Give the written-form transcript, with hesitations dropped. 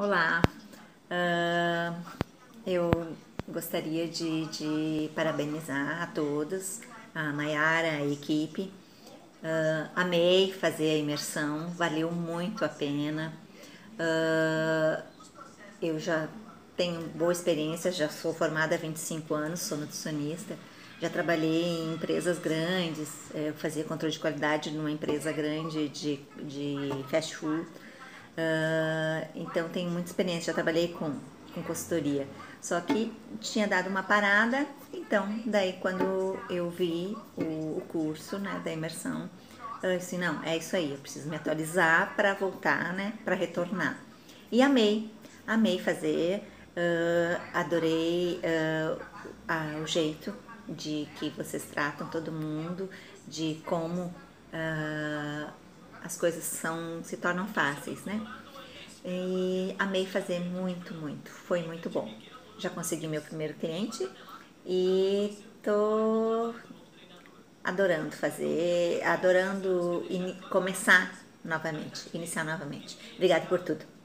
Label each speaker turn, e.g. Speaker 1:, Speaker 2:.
Speaker 1: Olá, Ah, eu gostaria de parabenizar a todos, a Maiara, a equipe. Amei fazer a imersão, valeu muito a pena. Eu já tenho boa experiência, já sou formada há 25 anos, sou nutricionista. Já trabalhei em empresas grandes, eu fazia controle de qualidade numa empresa grande de fast food. Então tenho muita experiência, já trabalhei com consultoria. Só que tinha dado uma parada, então daí quando eu vi o curso, né, da imersão, eu disse, não, é isso aí, eu preciso me atualizar para voltar, né, para retornar. E amei fazer, adorei o jeito de que vocês tratam todo mundo, de como as coisas se tornam fáceis, né? E amei fazer muito, foi muito bom. Já consegui meu primeiro cliente e tô adorando fazer, adorando começar novamente, iniciar novamente. Obrigada por tudo.